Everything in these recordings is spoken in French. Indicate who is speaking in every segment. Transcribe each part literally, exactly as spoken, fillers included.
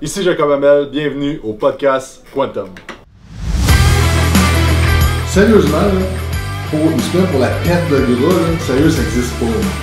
Speaker 1: Ici Jacob Hamel, bienvenue au podcast Quantum.
Speaker 2: Sérieusement, là, pour, justement pour la perte de gras, là, sérieux, ça n'existe pas. Là.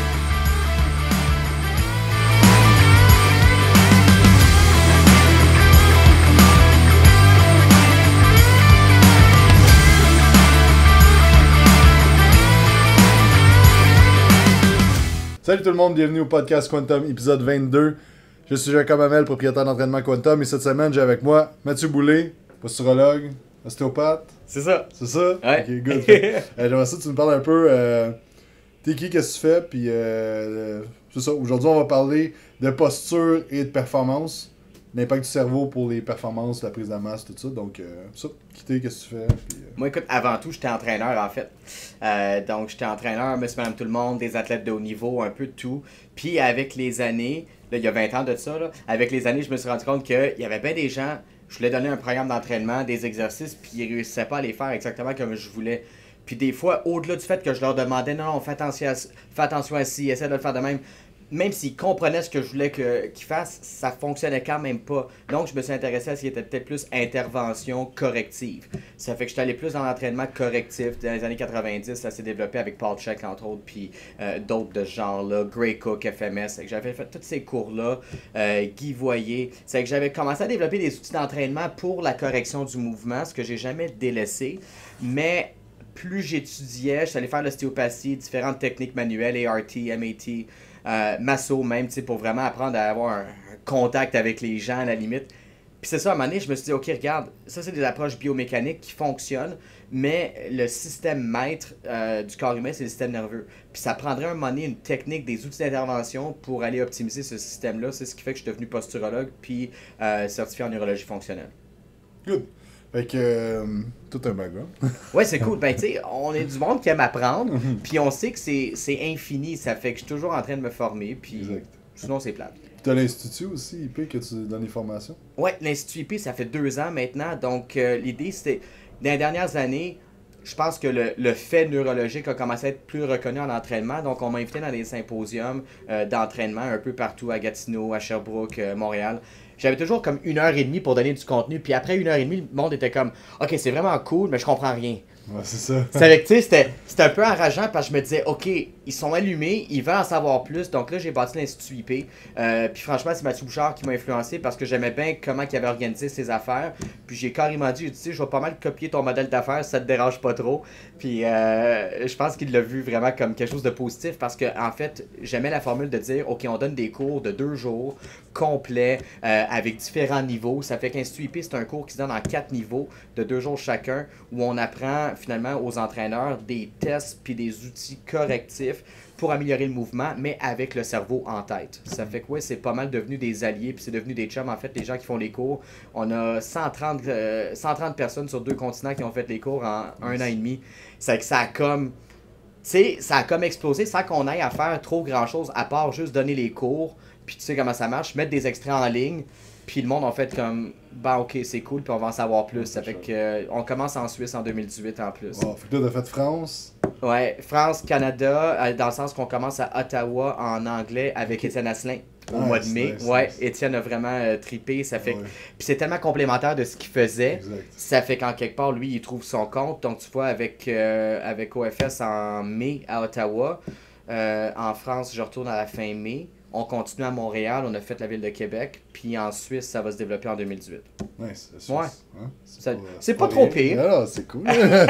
Speaker 1: Salut tout le monde, bienvenue au podcast Quantum, épisode vingt-deux. Je suis Jacob Hamel, propriétaire d'entraînement Quantum, et cette semaine, j'ai avec moi Mathieu Boulay, posturologue, ostéopathe.
Speaker 3: C'est ça.
Speaker 1: C'est ça?
Speaker 3: Ouais.
Speaker 1: Ok, good. euh, J'aimerais ça que tu nous parles un peu. Euh, T'es qui, qu'est-ce que tu fais? Puis, euh, c'est ça. Aujourd'hui, on va parler de posture et de performance. L'impact du cerveau pour les performances, la prise de masse, tout ça. Donc, euh, ça, quitter, qu'est-ce que tu fais? Puis, euh...
Speaker 3: Moi, écoute, avant tout, j'étais entraîneur, en fait. Euh, donc, j'étais entraîneur, monsieur, madame, tout le monde, des athlètes de haut niveau, un peu de tout. Puis, avec les années, là, il y a vingt ans de ça, là, avec les années, je me suis rendu compte qu'il y avait bien des gens, je voulais donner un programme d'entraînement, des exercices, puis ils ne réussissaient pas à les faire exactement comme je voulais. Puis, des fois, au-delà du fait que je leur demandais, non, non, fais attention à, fais attention à ci, essaie de le faire de même. Même s'ils comprenaient ce que je voulais que, qu'ils fassent, ça fonctionnait quand même pas. Donc, je me suis intéressé à ce qui était peut-être plus intervention corrective. Ça fait que j'étais allé plus dans l'entraînement correctif. Dans les années quatre-vingt-dix, ça s'est développé avec Paul Chek, entre autres, puis euh, d'autres de ce genre-là, Gray Cook, F M S. J'avais fait tous ces cours-là, euh, Guy Voyer. C'est que j'avais commencé à développer des outils d'entraînement pour la correction du mouvement, ce que j'ai jamais délaissé. Mais plus j'étudiais, je suis allé faire l'ostéopathie, différentes techniques manuelles, A R T, M A T, Euh, masso même, tu sais, pour vraiment apprendre à avoir un, un contact avec les gens à la limite. Puis c'est ça, à un moment donné, je me suis dit, ok, regarde, ça c'est des approches biomécaniques qui fonctionnent, mais le système maître euh, du corps humain, c'est le système nerveux. Puis ça prendrait à un moment donné une technique, des outils d'intervention pour aller optimiser ce système-là. C'est ce qui fait que je suis devenu posturologue puis euh, certifié en neurologie fonctionnelle.
Speaker 1: Good. Fait que, euh, tout un background.
Speaker 3: Ouais, c'est cool. Ben, tu sais, on est du monde qui aime apprendre, puis on sait que c'est, c'est infini. Ça fait que je suis toujours en train de me former, puis
Speaker 1: Exact.
Speaker 3: sinon, c'est plate.
Speaker 1: Tu as l'Institut aussi, I P, que tu donnes des formations?
Speaker 3: Ouais, l'Institut I P, ça fait deux ans maintenant. Donc, euh, l'idée, c'était, dans les dernières années, je pense que le, le fait neurologique a commencé à être plus reconnu en entraînement. Donc, on m'a invité dans des symposiums euh, d'entraînement un peu partout, à Gatineau, à Sherbrooke, euh, Montréal. J'avais toujours comme une heure et demie pour donner du contenu. Puis après une heure et demie, le monde était comme « Ok, c'est vraiment cool, mais je comprends rien. »
Speaker 1: Ouais, c'est ça.
Speaker 3: C'est avec, tu sais, c'était, c'était un peu enrageant parce que je me disais, OK, ils sont allumés, ils veulent en savoir plus. Donc là, j'ai bâti l'Institut I P. Euh, puis franchement, c'est Mathieu Bouchard qui m'a influencé parce que j'aimais bien comment il avait organisé ses affaires. Puis j'ai carrément dit, tu sais, je vais pas mal copier ton modèle d'affaires si ça te dérange pas trop. Puis euh, je pense qu'il l'a vu vraiment comme quelque chose de positif parce que, en fait, j'aimais la formule de dire, OK, on donne des cours de deux jours complets euh, avec différents niveaux. Ça fait qu'Institut I P, c'est un cours qui se donne en quatre niveaux de deux jours chacun où on apprend finalement aux entraîneurs des tests puis des outils correctifs pour améliorer le mouvement, mais avec le cerveau en tête. Ça fait que ouais, c'est pas mal devenu des alliés, puis c'est devenu des chums. En fait, les gens qui font les cours, on a cent trente, euh, cent trente personnes sur deux continents qui ont fait les cours en un an et demi. C'est que ça a comme... Tu sais, ça a comme explosé sans qu'on aille à faire trop grand-chose, à part juste donner les cours, puis tu sais comment ça marche, mettre des extraits en ligne, puis le monde en fait comme, bah ok, c'est cool, puis on va en savoir plus. Ça fait que euh, on commence en Suisse en deux mille dix-huit en plus.
Speaker 1: Wow, fait que là, t'as fait France.
Speaker 3: Ouais, France, Canada, euh, dans le sens qu'on commence à Ottawa en anglais avec Étienne Asselin au
Speaker 1: Nice,
Speaker 3: mois de mai.
Speaker 1: nice,
Speaker 3: ouais,
Speaker 1: nice.
Speaker 3: Étienne a vraiment euh, trippé. Ça fait
Speaker 1: Ouais.
Speaker 3: que- Puis c'est tellement complémentaire de ce qu'il faisait.
Speaker 1: Exact.
Speaker 3: Ça fait qu'en quelque part, lui, il trouve son compte. Donc, tu vois, avec, euh, avec O F S en mai à Ottawa. Euh, en France, je retourne à la fin mai. On continue à Montréal, on a fait la ville de Québec. Puis en Suisse, ça va se développer en deux mille dix-huit.
Speaker 1: Nice. C'est
Speaker 3: Ouais.
Speaker 1: Hein?
Speaker 3: Ça-
Speaker 1: pas,
Speaker 3: c'est pas trop
Speaker 1: rien.
Speaker 3: pire.
Speaker 1: Non, non, c'est cool.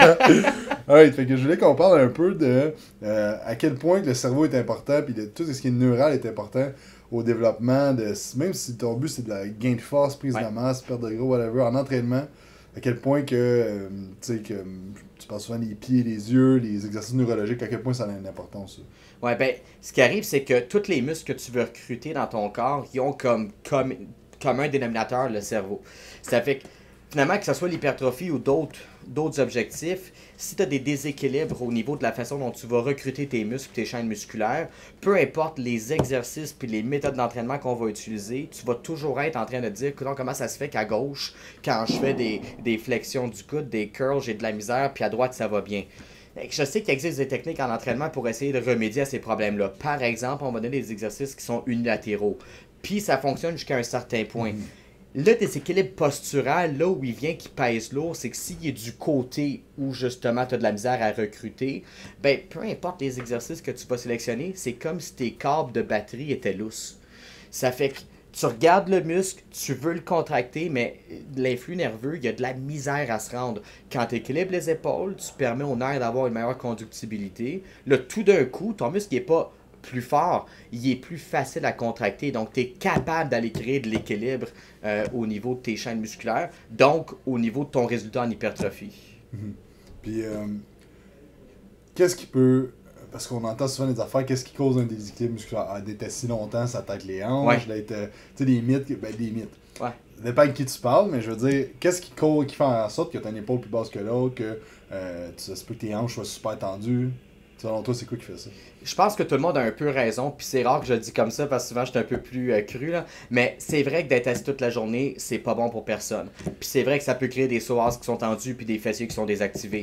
Speaker 1: Alright, fait que je voulais qu'on parle un peu de euh, à quel point que le cerveau est important, puis de tout ce qui est neural est important au développement de. Même si ton but c'est de la gain de force, prise
Speaker 3: Ouais.
Speaker 1: de masse, perte de gros, whatever, en entraînement, à quel point que, euh, tu sais, que euh, tu parles souvent des pieds, les yeux, les exercices neurologiques, à quel point ça a une importance. Ça.
Speaker 3: Ouais, ben, ce qui arrive, c'est que tous les muscles que tu veux recruter dans ton corps, ils ont comme, comme, comme un dénominateur le cerveau. Ça fait que, finalement, que ce soit l'hypertrophie ou d'autres, d'autres objectifs, si tu as des déséquilibres au niveau de la façon dont tu vas recruter tes muscles, tes chaînes musculaires, peu importe les exercices puis les méthodes d'entraînement qu'on va utiliser, tu vas toujours être en train de te dire comment ça se fait qu'à gauche, quand je fais des, des flexions du coude, des curls, j'ai de la misère, puis à droite, ça va bien. Je sais qu'il existe des techniques en entraînement pour essayer de remédier à ces problèmes-là. Par exemple, on va donner des exercices qui sont unilatéraux. Puis ça fonctionne jusqu'à un certain point. Le déséquilibre postural, là où il vient qui pèse lourd, c'est que s'il est du côté où justement tu as de la misère à recruter, ben peu importe les exercices que tu vas sélectionner, c'est comme si tes câbles de batterie étaient lousses. Ça fait que tu regardes le muscle, tu veux le contracter, mais l'influx nerveux, il y a de la misère à se rendre. Quand tu équilibres les épaules, tu permets au nerf d'avoir une meilleure conductibilité. Là, tout d'un coup, ton muscle n'est pas plus fort, il est plus facile à contracter. Donc, tu es capable d'aller créer de l'équilibre euh, au niveau de tes chaînes musculaires, donc au niveau de ton résultat en hypertrophie.
Speaker 1: Mm-hmm. Puis, euh, qu'est-ce qui peut... Parce qu'on entend souvent des affaires, qu'est-ce qui cause un déséquilibre musculaire? Ah, d'être assis longtemps, ça attaque les hanches,
Speaker 3: Ouais.
Speaker 1: d'être... Euh, tu sais, des mythes, ben des mythes.
Speaker 3: Ouais.
Speaker 1: Ça dépend de qui tu parles, mais je veux dire, qu'est-ce qui, cause, qui fait en sorte que tu as une épaule plus basse que l'autre, que euh, tu sais que tes hanches soient super tendues? Selon toi, c'est quoi qui fait ça?
Speaker 3: Je pense que tout le monde a un peu raison, puis c'est rare que je le dis comme ça parce que souvent je suis un peu plus euh, cru, là. Mais c'est vrai que d'être assis toute la journée, c'est pas bon pour personne. Puis c'est vrai que ça peut créer des psoas qui sont tendus puis des fessiers qui sont désactivés.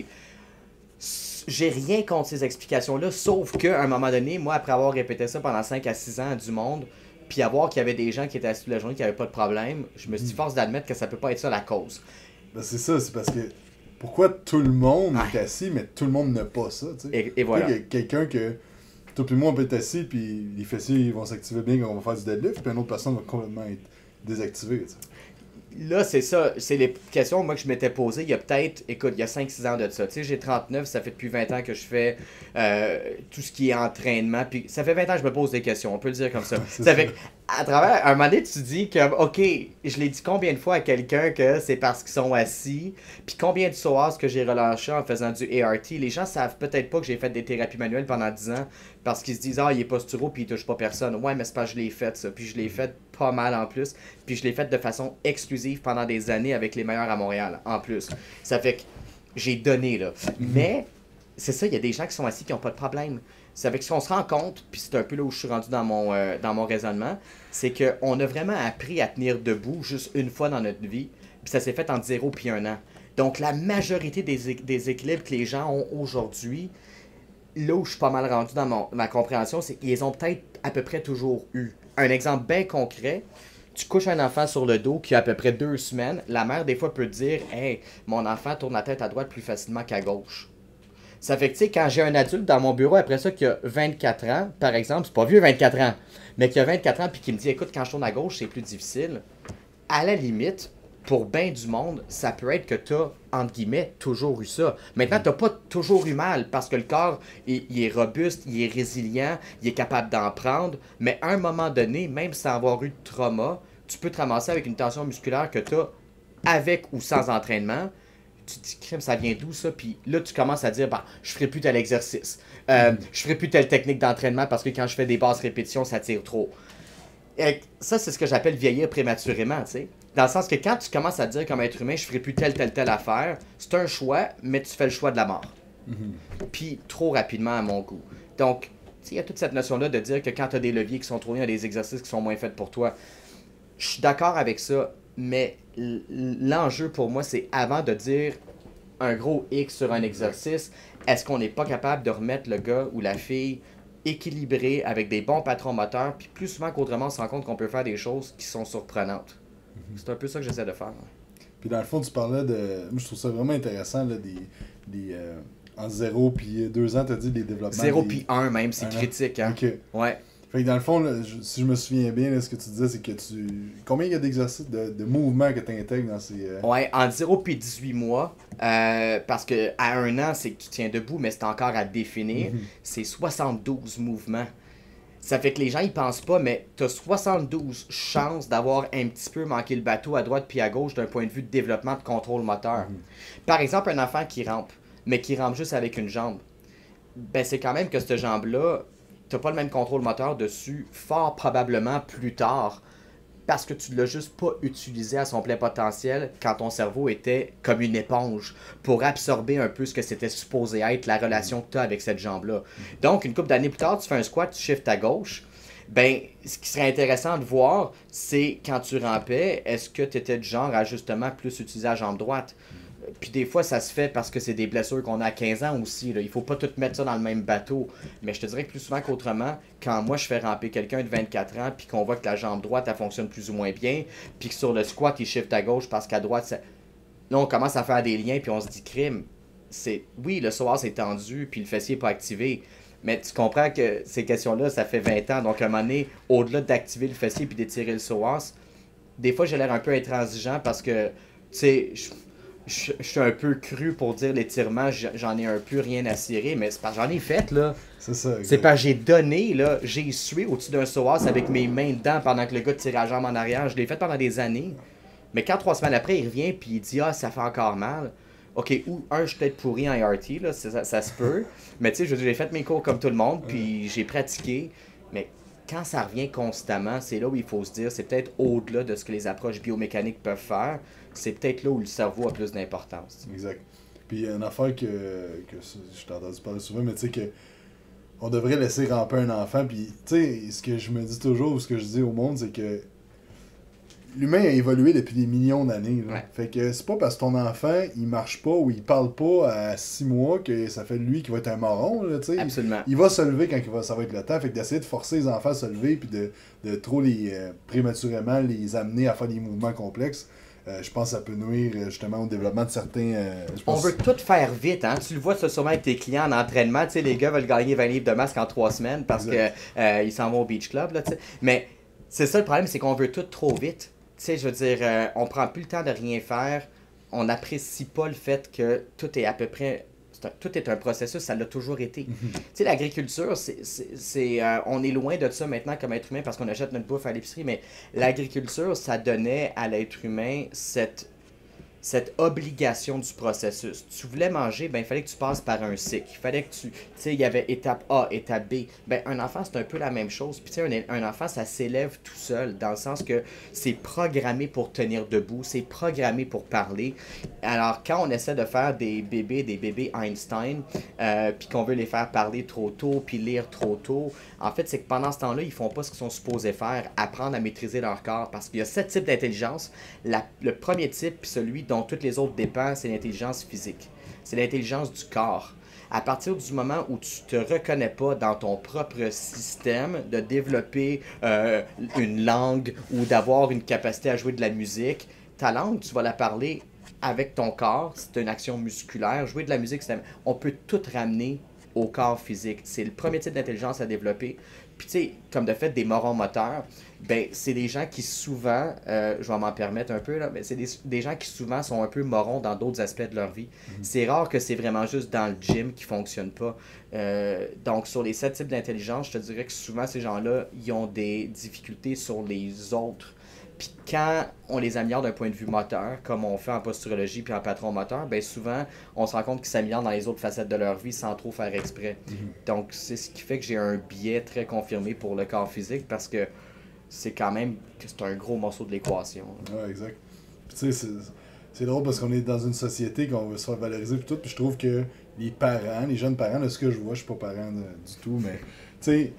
Speaker 3: J'ai rien contre ces explications-là, sauf qu'à un moment donné, moi, après avoir répété ça pendant cinq à six ans à du monde, puis avoir qu'il y avait des gens qui étaient assis toute la journée qui n'avaient pas de problème, je me suis dit, force d'admettre que ça peut pas être ça la cause.
Speaker 1: Ben c'est ça, c'est parce que pourquoi tout le monde
Speaker 3: Ouais.
Speaker 1: est assis, mais tout le monde n'a pas ça, tu sais?
Speaker 3: Et, et voilà.
Speaker 1: Il y a quelqu'un que, toi puis moi, on peut être assis, puis les fessiers ils vont s'activer bien quand on va faire du deadlift, puis une autre personne va complètement être désactivée, tu sais.
Speaker 3: Là, c'est ça. C'est les questions moi que je m'étais posées il y a peut-être, écoute, il y a cinq six ans de ça. Tu sais, j'ai trente-neuf, ça fait depuis vingt ans que je fais euh, tout ce qui est entraînement. Puis ça fait vingt ans que je me pose des questions, on peut le dire comme ça.
Speaker 1: C'est
Speaker 3: Ça
Speaker 1: ça.
Speaker 3: fait à travers, un moment donné, tu dis que, OK, je l'ai dit combien de fois à quelqu'un que c'est parce qu'ils sont assis, puis combien de psoas que j'ai relâché en faisant du A R T. Les gens savent peut-être pas que j'ai fait des thérapies manuelles pendant dix ans parce qu'ils se disent, ah, il est posturo puis il touche pas personne. Ouais, mais c'est pas, je l'ai fait ça. Puis je l'ai fait pas mal en plus. Puis je l'ai fait de façon exclusive pendant des années avec les meilleurs à Montréal, en plus. Ça fait que j'ai donné, là. Mais, c'est ça, il y a des gens qui sont assis qui n'ont pas de problème. C'est avec ce qu'on se rend compte, puis c'est un peu là où je suis rendu dans mon, euh, dans mon raisonnement, c'est qu'on a vraiment appris à tenir debout juste une fois dans notre vie, puis ça s'est fait entre zéro puis un an. Donc la majorité des, é- des équilibres que les gens ont aujourd'hui, là où je suis pas mal rendu dans mon, ma compréhension, c'est qu'ils les ont peut-être à peu près toujours eu. Un exemple bien concret, tu couches un enfant sur le dos qui a à peu près deux semaines, la mère des fois peut te dire « Hey, mon enfant tourne la tête à droite plus facilement qu'à gauche. » Ça fait que, tu sais, quand j'ai un adulte dans mon bureau après ça qui a vingt-quatre ans, par exemple, c'est pas vieux vingt-quatre ans, mais qui a vingt-quatre ans puis qui me dit, écoute, quand je tourne à gauche, c'est plus difficile. À la limite, pour bien du monde, ça peut être que t'as, entre guillemets, toujours eu ça. Maintenant, t'as pas toujours eu mal parce que le corps, il, il est robuste, il est résilient, il est capable d'en prendre, mais à un moment donné, même sans avoir eu de trauma, tu peux te ramasser avec une tension musculaire que t'as avec ou sans entraînement. Tu te dis, crème, ça vient d'où ça? Puis là, tu commences à dire, bah, je ferai plus tel exercice. Euh, je ferai plus telle technique d'entraînement parce que quand je fais des basses répétitions, ça tire trop. Et ça, c'est ce que j'appelle vieillir prématurément, tu sais. Dans le sens que quand tu commences à dire comme être humain, je ferai plus telle, telle, telle affaire, c'est un choix, mais tu fais le choix de la mort. Puis trop rapidement à mon goût. Donc, tu sais, il y a toute cette notion-là de dire que quand tu as des leviers qui sont trop longs, il y a des exercices qui sont moins faits pour toi. Je suis d'accord avec ça, mais l- l'enjeu pour moi, c'est avant de dire un gros X sur un exercice, est-ce qu'on n'est pas capable de remettre le gars ou la fille équilibré avec des bons patrons moteurs, puis plus souvent qu'autrement, on se rend compte qu'on peut faire des choses qui sont surprenantes. C'est un peu ça que j'essaie de faire.
Speaker 1: Puis dans le fond, tu parlais de... Moi, je trouve ça vraiment intéressant, là, des... des euh, en zéro puis deux ans, tu as dit des développements...
Speaker 3: zéro
Speaker 1: des...
Speaker 3: puis un même, c'est
Speaker 1: Un an.
Speaker 3: critique. Hein?
Speaker 1: OK.
Speaker 3: Ouais.
Speaker 1: Fait que dans le fond, là, je- si je me souviens bien, là, ce que tu disais, c'est que tu... Combien il y a d'exercices, de, de mouvements que tu intègres dans ces... euh,
Speaker 3: Ouais, entre zéro puis dix-huit mois, euh, parce que à un an, c'est que tu tiens debout, mais c'est encore à définir,
Speaker 1: Mhm.
Speaker 3: c'est soixante-douze mouvements. Ça fait que les gens ils pensent pas, mais tu as soixante-douze chances d'avoir un petit peu manqué le bateau à droite puis à gauche d'un point de vue de développement de contrôle moteur.
Speaker 1: Mhm.
Speaker 3: Par exemple, un enfant qui rampe, mais qui rampe juste avec une jambe, ben c'est quand même que cette jambe-là, t'as pas le même contrôle moteur dessus, fort probablement plus tard, parce que tu l'as juste pas utilisé à son plein potentiel quand ton cerveau était comme une éponge pour absorber un peu ce que c'était supposé être la relation que tu as avec cette jambe-là. Donc, une couple d'années plus tard, tu fais un squat, tu shifts à gauche. Ben, ce qui serait intéressant de voir, c'est quand tu rampais, est-ce que tu étais du genre à justement plus utiliser la jambe droite? Puis des fois, ça se fait parce que c'est des blessures qu'on a à quinze ans aussi. Là. Il faut pas tout mettre ça dans le même bateau. Mais je te dirais que plus souvent qu'autrement, quand moi je fais ramper quelqu'un de vingt-quatre ans, puis qu'on voit que la jambe droite, elle fonctionne plus ou moins bien, puis que sur le squat, il shift à gauche parce qu'à droite, ça... là, on commence à faire des liens, puis on se dit crime. C'est... Oui, le psoas est tendu, puis le fessier n'est pas activé. Mais tu comprends que ces questions-là, ça fait vingt ans. Donc, à un moment donné, au-delà d'activer le fessier puis d'étirer le psoas, des fois, j'ai l'air un peu intransigeant parce que, tu sais, je, je, je suis un peu cru pour dire l'étirement, j'en ai un peu rien à cirer, mais c'est parce que j'en ai fait, là.
Speaker 1: C'est ça.
Speaker 3: C'est parce que j'ai donné, là, j'ai sué au-dessus d'un psoas avec mes mains dedans pendant que le gars tirait la jambe en arrière. Je l'ai fait pendant des années. Mais quand trois semaines après, il revient puis il dit « Ah, ça fait encore mal », OK, ou un, je suis peut-être pourri en I R T, là, ça, ça, ça se peut. Mais tu sais, j'ai fait mes cours comme tout le monde, puis j'ai pratiqué. Mais quand ça revient constamment, c'est là où il faut se dire, c'est peut-être au-delà de ce que les approches biomécaniques peuvent faire. C'est peut-être là où le cerveau a plus d'importance.
Speaker 1: Exact. Puis il y a une affaire que, que je t'ai entendu parler souvent, mais tu sais que on devrait laisser ramper un enfant. Puis tu sais, ce que je me dis toujours, ou ce que je dis au monde, c'est que l'humain a évolué depuis des millions d'années.
Speaker 3: Ouais.
Speaker 1: Fait que c'est pas parce que ton enfant, il marche pas ou il parle pas à six mois que ça fait de lui qui va être un moron. Là,
Speaker 3: Absolument.
Speaker 1: Il, il va se lever quand il va, ça va être le temps. Fait que d'essayer de forcer les enfants à se lever puis de, de trop les euh, prématurément les amener à faire des mouvements complexes, euh, je pense que ça peut nuire justement au développement de certains... Euh, je pense...
Speaker 3: On veut tout faire vite, hein. Tu le vois ça sûrement avec tes clients en entraînement. Tu sais, les gars veulent gagner vingt livres de masque en trois semaines parce qu'ils euh, s'en vont au beach club. Là, mais c'est ça le problème, c'est qu'on veut tout trop vite. Tu sais, je veux dire, euh, on prend plus le temps de rien faire. On n'apprécie pas le fait que tout est à peu près... C'est un, tout est un processus, ça l'a toujours été. Mm-hmm. Tu sais, l'agriculture, c'est, c'est, c'est, euh, on est loin de ça maintenant comme être humain parce qu'on achète notre bouffe à l'épicerie, mais l'agriculture, ça donnait à l'être humain cette... cette obligation du processus. Tu voulais manger, ben il fallait que tu passes par un cycle. Il fallait que tu... Tu sais, il y avait étape A, étape B. Ben un enfant, c'est un peu la même chose. Puis tu sais, un, un enfant, ça s'élève tout seul, dans le sens que c'est programmé pour tenir debout, c'est programmé pour parler. Alors, quand on essaie de faire des bébés, des bébés Einstein, euh, puis qu'on veut les faire parler trop tôt, puis lire trop tôt, en fait, c'est que pendant ce temps-là, ils font pas ce qu'ils sont supposés faire, apprendre à maîtriser leur corps, parce qu'il y a sept types d'intelligence. La, le premier type, celui dont toutes les autres dépendent, c'est l'intelligence physique. C'est l'intelligence du corps. À partir du moment où tu te reconnais pas dans ton propre système de développer euh, une langue ou d'avoir une capacité à jouer de la musique, ta langue, tu vas la parler avec ton corps. C'est une action musculaire. Jouer de la musique, c'est... on peut tout ramener au corps physique. C'est le premier type d'intelligence à développer. Puis tu sais, comme de fait, des morons moteurs, ben c'est des gens qui souvent, euh, je vais m'en permettre un peu, là, mais c'est des, des gens qui souvent sont un peu morons dans d'autres aspects de leur vie. Mm-hmm. C'est rare que c'est vraiment juste dans le gym qui ne fonctionne pas. Euh, donc sur les sept types d'intelligence, je te dirais que souvent ces gens-là, ils ont des difficultés sur les autres. Puis quand on les améliore d'un point de vue moteur, comme on fait en posturologie puis en patron moteur, ben souvent, on se rend compte qu'ils s'améliorent dans les autres facettes de leur vie sans trop faire exprès. Mm-hmm. Donc, c'est ce qui fait que j'ai un biais très confirmé pour le corps physique parce que c'est quand même que c'est un gros morceau de l'équation.
Speaker 1: Ouais, exact. Puis tu sais, c'est, c'est drôle parce qu'on est dans une société qu'on veut se faire valoriser puis tout, puis je trouve que les parents, les jeunes parents, de ce que je vois, je suis pas parent de, du tout, mais tu sais,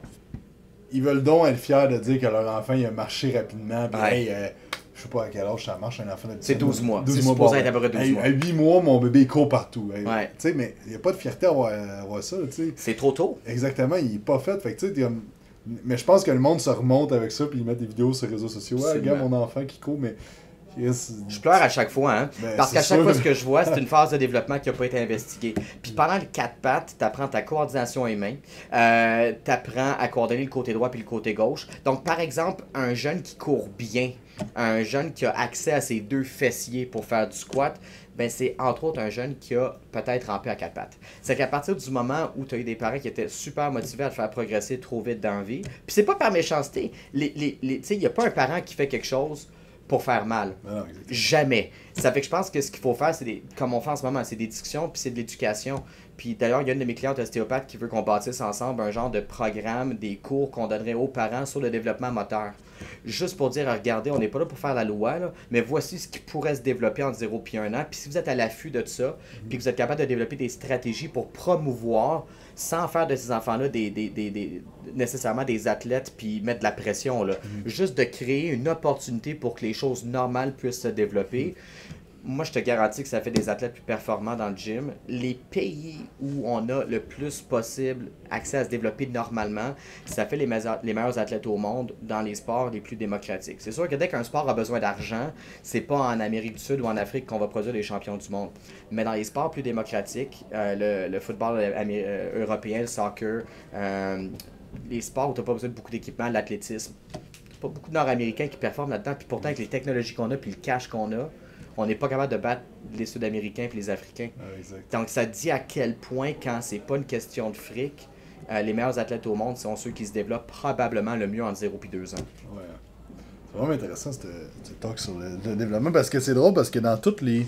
Speaker 1: ils veulent donc être fiers de dire que leur enfant il a marché rapidement. Puis,
Speaker 3: ouais.
Speaker 1: hey, euh, je sais pas à quel âge ça marche, un enfant de
Speaker 3: c'est douze mois.
Speaker 1: douze
Speaker 3: c'est
Speaker 1: mois.
Speaker 3: supposé
Speaker 1: Bon,
Speaker 3: être à peu près douze
Speaker 1: hey,
Speaker 3: mois.
Speaker 1: À huit mois, mon bébé il court partout. Hey,
Speaker 3: ouais.
Speaker 1: Tu sais, mais il n'y a pas de fierté à avoir, à avoir ça. T'sais.
Speaker 3: C'est trop tôt.
Speaker 1: Exactement, il est pas fait. Fait que, tu sais, comme... Mais je pense que le monde se remonte avec ça, puis ils mettent des vidéos sur les réseaux sociaux. Ouais, regarde mon enfant qui court, mais.
Speaker 3: Yes. Je pleure à chaque fois, hein? Ben, parce qu'à chaque sûr. fois, ce que je vois, c'est une phase de développement qui n'a pas été investiguée. Puis pendant les quatre pattes, tu apprends ta coordination et main. Euh, tu apprends à coordonner le côté droit puis le côté gauche. Donc, par exemple, un jeune qui court bien, un jeune qui a accès à ses deux fessiers pour faire du squat, ben c'est entre autres un jeune qui a peut-être rampé à quatre pattes. C'est qu'à partir du moment où tu as eu des parents qui étaient super motivés à te faire progresser trop vite dans la vie, puis c'est pas par méchanceté. Les, les, les, tu sais, il n'y a pas un parent qui fait quelque chose pour faire mal.
Speaker 1: Non,
Speaker 3: jamais. Ça fait que je pense que ce qu'il faut faire, c'est des, comme on fait en ce moment, c'est des discussions, puis c'est de l'éducation. Puis d'ailleurs, il y a une de mes clientes ostéopathes qui veut qu'on bâtisse ensemble un genre de programme, des cours qu'on donnerait aux parents sur le développement moteur. Juste pour dire, regardez, on n'est pas là pour faire la loi, là, mais voici ce qui pourrait se développer entre zéro et un an. Puis si vous êtes à l'affût de ça, mm-hmm. puis que vous êtes capable de développer des stratégies pour promouvoir, sans faire de ces enfants-là des, des, des, des, nécessairement des athlètes, puis mettre de la pression, là. Mm-hmm. Juste de créer une opportunité pour que les choses normales puissent se développer. Mm-hmm. moi, je te garantis que ça fait des athlètes plus performants dans le gym. Les pays où on a le plus possible accès à se développer normalement, ça fait les, meilleurs, les meilleurs athlètes au monde dans les sports les plus démocratiques. C'est sûr que dès qu'un sport a besoin d'argent, c'est pas en Amérique du Sud ou en Afrique qu'on va produire les champions du monde. Mais dans les sports plus démocratiques, euh, le, le football amé- euh, européen, le soccer, euh, les sports où tu n'as pas besoin de beaucoup d'équipement, l'athlétisme, pas beaucoup de Nord-Américains qui performent là-dedans, puis pourtant avec les technologies qu'on a, puis le cash qu'on a, on n'est pas capable de battre les Sud-Américains et les Africains.
Speaker 1: Ah, exact.
Speaker 3: Donc ça dit à quel point, quand c'est pas une question de fric, euh, les meilleurs athlètes au monde sont ceux qui se développent probablement le mieux entre zéro et deux ans.
Speaker 1: Ouais. C'est vraiment intéressant ce talk sur le, le développement parce que c'est drôle parce que dans toutes les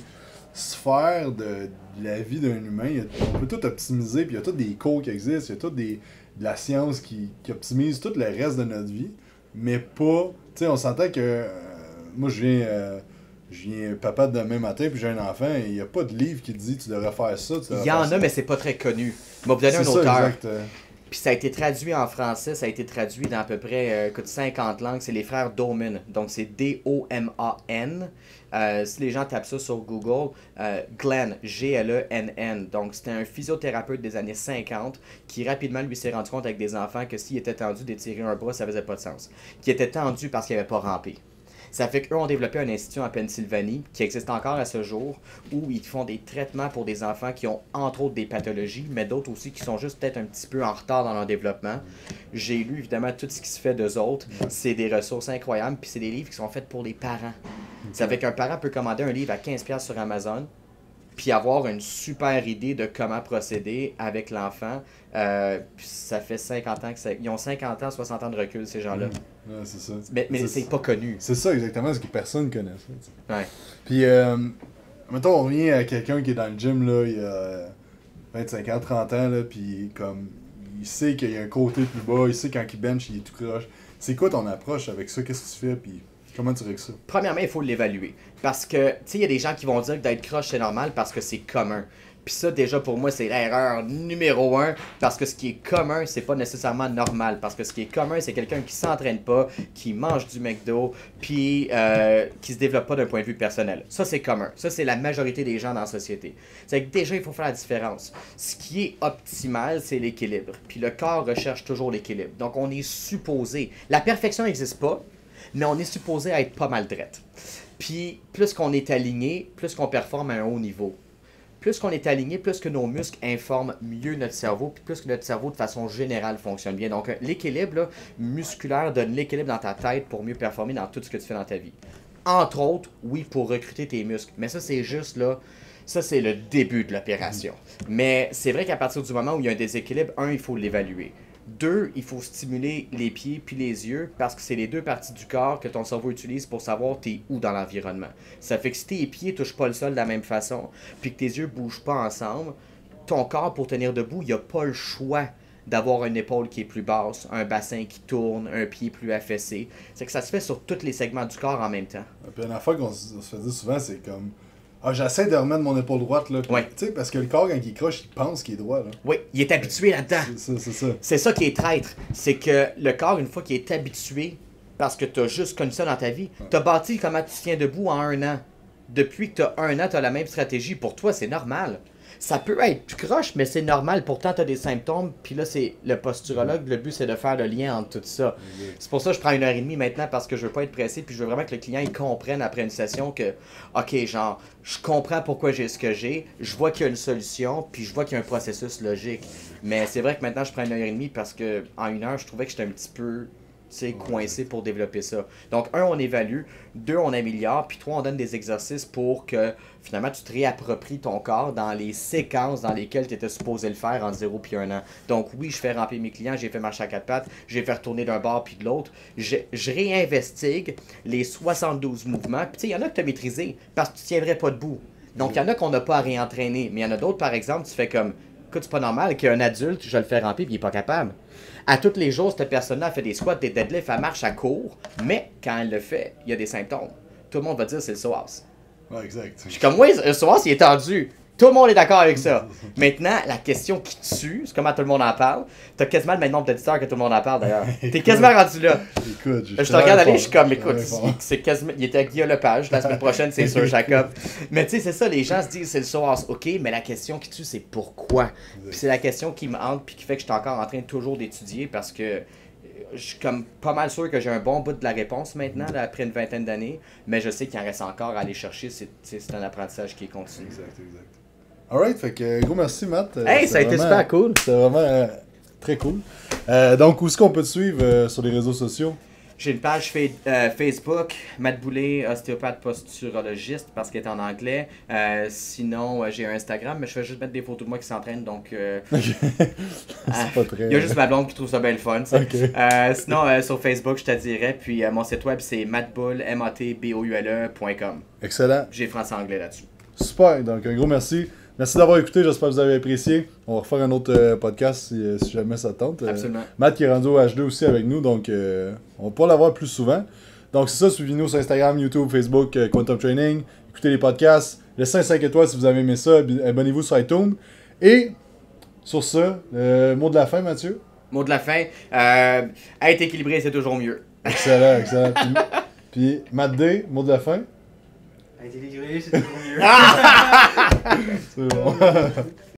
Speaker 1: sphères de, de la vie d'un humain, il y a, on peut tout optimiser, puis il y a tous des cours qui existent, il y a tout des, de la science qui, qui optimise tout le reste de notre vie, mais pas. Tu sais, on s'entend que. Euh, moi, je viens. Euh, Je viens papa de demain matin, puis j'ai un enfant, et il n'y a pas de livre qui te dit tu devrais faire ça. Tu devrais
Speaker 3: Il y en
Speaker 1: faire
Speaker 3: a,
Speaker 1: ça.
Speaker 3: mais c'est pas très connu. Je vais vous donner un
Speaker 1: C'est ça,
Speaker 3: auteur.
Speaker 1: exact. euh.
Speaker 3: Puis ça a été traduit en français, ça a été traduit dans à peu près euh, écoute, cinquante langues. C'est les frères Doman. Donc c'est D O M A N. Euh, si les gens tapent ça sur Google, euh, Glenn, G L E N N. Donc c'était un physiothérapeute des années cinquante qui rapidement lui s'est rendu compte avec des enfants que s'il était tendu d'étirer un bras, ça faisait pas de sens. Qui était tendu parce qu'il n'avait pas rampé. Ça fait qu'eux ont développé un institut en Pennsylvanie qui existe encore à ce jour où ils font des traitements pour des enfants qui ont entre autres des pathologies, mais d'autres aussi qui sont juste peut-être un petit peu en retard dans leur développement. J'ai lu évidemment tout ce qui se fait d'eux autres. C'est des ressources incroyables, puis c'est des livres qui sont faits pour les parents. Ça fait qu'un parent peut commander un livre à quinze dollars sur Amazon, puis avoir une super idée de comment procéder avec l'enfant. Euh, puis ça fait cinquante ans que ça... Ils ont cinquante ans, soixante ans de recul, ces gens-là.
Speaker 1: Ouais, c'est ça.
Speaker 3: Mais, mais
Speaker 1: C'est-
Speaker 3: c'est pas connu.
Speaker 1: C'est ça exactement, parce que personne ne connaît ça. tu sais.
Speaker 3: Ouais.
Speaker 1: Puis, euh, mettons, on revient à quelqu'un qui est dans le gym, là, il y a vingt-cinq ans, trente ans, là, puis comme, il sait qu'il y a un côté plus bas, il sait quand il bench, il est tout croche. C'est quoi ton approche avec ça? Qu'est-ce que tu fais? Puis, comment tu règles ça?
Speaker 3: Premièrement, il faut l'évaluer. Parce que, tu sais, il y a des gens qui vont dire que d'être croche, c'est normal parce que c'est commun. Puis ça, déjà, pour moi, c'est l'erreur numéro un. Parce que ce qui est commun, c'est pas nécessairement normal. Parce que ce qui est commun, c'est quelqu'un qui s'entraîne pas, qui mange du McDo, puis euh, qui se développe pas d'un point de vue personnel. Ça, c'est commun. Ça, c'est la majorité des gens dans la société. C'est que déjà, il faut faire la différence. Ce qui est optimal, c'est l'équilibre. Puis le corps recherche toujours l'équilibre. Donc, on est supposé... La perfection n'existe pas, mais on est supposé être pas mal drette. Puis, plus qu'on est aligné, plus qu'on performe à un haut niveau. Plus qu'on est aligné, plus que nos muscles informent mieux notre cerveau, puis plus que notre cerveau, de façon générale, fonctionne bien. Donc, l'équilibre là, musculaire donne l'équilibre dans ta tête pour mieux performer dans tout ce que tu fais dans ta vie. Entre autres, oui, pour recruter tes muscles. Mais ça, c'est juste là... Ça, c'est le début de l'opération. Mais c'est vrai qu'à partir du moment où il y a un déséquilibre, un, il faut l'évaluer. Deux, il faut stimuler les pieds puis les yeux parce que c'est les deux parties du corps que ton cerveau utilise pour savoir t'es où dans l'environnement. Ça fait que si tes pieds touchent pas le sol de la même façon puis que tes yeux bougent pas ensemble, ton corps, pour tenir debout, il a pas le choix d'avoir une épaule qui est plus basse, un bassin qui tourne, un pied plus affaissé. C'est que ça se fait sur tous les segments du corps en même temps.
Speaker 1: Puis une affaire qu'on se on se fait dire souvent, c'est comme... Ah, j'essaie de remettre mon épaule droite, là. Puis,
Speaker 3: Ouais.
Speaker 1: Tu sais, parce que le corps, quand il croche, il pense qu'il est droit, là.
Speaker 3: Oui, il est habitué là-dedans.
Speaker 1: C'est ça, c'est ça.
Speaker 3: C'est ça qui est traître. C'est que le corps, une fois qu'il est habitué, parce que tu as juste connu ça dans ta vie, tu as bâti comment tu tiens debout en un an. Depuis que tu as un an, tu as la même stratégie. Pour toi, c'est normal. Ça peut être plus croche, mais c'est normal. Pourtant, tu as des symptômes. Puis là, c'est le posturologue. Le but, c'est de faire le lien entre tout ça. C'est pour ça que je prends une heure et demie maintenant parce que je veux pas être pressé. Puis je veux vraiment que le client il comprenne après une session que, OK, genre, je comprends pourquoi j'ai ce que j'ai. Je vois qu'il y a une solution. Puis je vois qu'il y a un processus logique. Mais c'est vrai que maintenant, je prends une heure et demie parce que en une heure, je trouvais que j'étais un petit peu... c'est coincé pour développer ça. Donc, un, on évalue, deux, on améliore, puis trois, on donne des exercices pour que, finalement, tu te réappropries ton corps dans les séquences dans lesquelles tu étais supposé le faire en zéro puis un an. Donc, oui, je fais remplir mes clients, j'ai fait marcher à quatre pattes, j'ai fait retourner d'un bord puis de l'autre. Je, je réinvestigue les soixante-douze mouvements, puis tu sais, il y en a que tu as maîtrisé parce que tu tiendrais pas debout. Donc, il y en a qu'on n'a pas à réentraîner, mais il y en a d'autres, par exemple, tu fais comme... Écoute, c'est pas normal qu'un adulte, je le fais remplir puis il est pas capable. À tous les jours, cette personne-là fait des squats, des deadlifts, elle marche, elle court, mais quand elle le fait, il y a des symptômes. Tout le monde va dire c'est le psoas.
Speaker 1: Ouais, exact.
Speaker 3: Je suis comme, oui, le psoas, il est tendu. Tout le monde est d'accord avec ça. Maintenant, la question qui tue, c'est comment tout le monde en parle. T'as quasiment le même nombre d'auditeurs que tout le monde en parle d'ailleurs. T'es quasiment rendu là.
Speaker 1: Écoute,
Speaker 3: je te regarde aller, je suis comme, écoute, c'est quasiment. Il était avec Guillaume Lepage, la semaine prochaine, c'est sûr, Jacob. Mais tu sais, c'est ça, les gens se disent c'est le soir, ok, mais la question qui tue, c'est pourquoi. Puis c'est la question qui me hante, puis qui fait que je suis encore en train de toujours d'étudier parce que. Je suis comme pas mal sûr que j'ai un bon bout de la réponse maintenant, là, après une vingtaine d'années, mais je sais qu'il en reste encore à aller chercher. C'est, c'est un apprentissage qui est continu.
Speaker 1: Exact, exact. Alright, fait que gros merci Matt.
Speaker 3: Hey, ça a été super cool.
Speaker 1: C'est vraiment euh, très cool. Euh, donc, où est-ce qu'on peut te suivre euh, sur les réseaux sociaux?
Speaker 3: J'ai une page fa- euh, Facebook, Matt Boulay, ostéopathe posturologiste, parce qu'elle est en anglais. Euh, sinon, euh, j'ai un Instagram, mais je fais juste mettre des photos de moi qui s'entraîne, donc... Euh,
Speaker 1: c'est
Speaker 3: euh,
Speaker 1: pas très...
Speaker 3: Il y a juste ma blonde qui trouve ça bien le fun.
Speaker 1: Okay.
Speaker 3: Euh, sinon, euh, sur Facebook, je te dirais, puis euh, mon site web, c'est mattboule, M A T B O U L E point com.
Speaker 1: Excellent.
Speaker 3: J'ai français-anglais là-dessus.
Speaker 1: Super, donc un gros merci. Merci d'avoir écouté, j'espère que vous avez apprécié. On va refaire un autre euh, podcast si, euh, si jamais ça tente.
Speaker 3: Absolument.
Speaker 1: Euh, Matt qui est rendu au H deux aussi avec nous, donc euh, on va pouvoir l'avoir plus souvent. Donc c'est ça, suivez-nous sur Instagram, YouTube, Facebook, euh, Quantum Training. Écoutez les podcasts, laissez un cinq étoiles si vous avez aimé ça, abonnez-vous sur iTunes. Et sur ça, le mot de la fin, Mathieu?
Speaker 3: Mot de la fin, euh, être équilibré, c'est toujours mieux.
Speaker 1: Excellent, excellent. Puis, puis Matt D, mot de la fin?
Speaker 4: Être équilibré, c'est toujours mieux.
Speaker 1: C'est bon.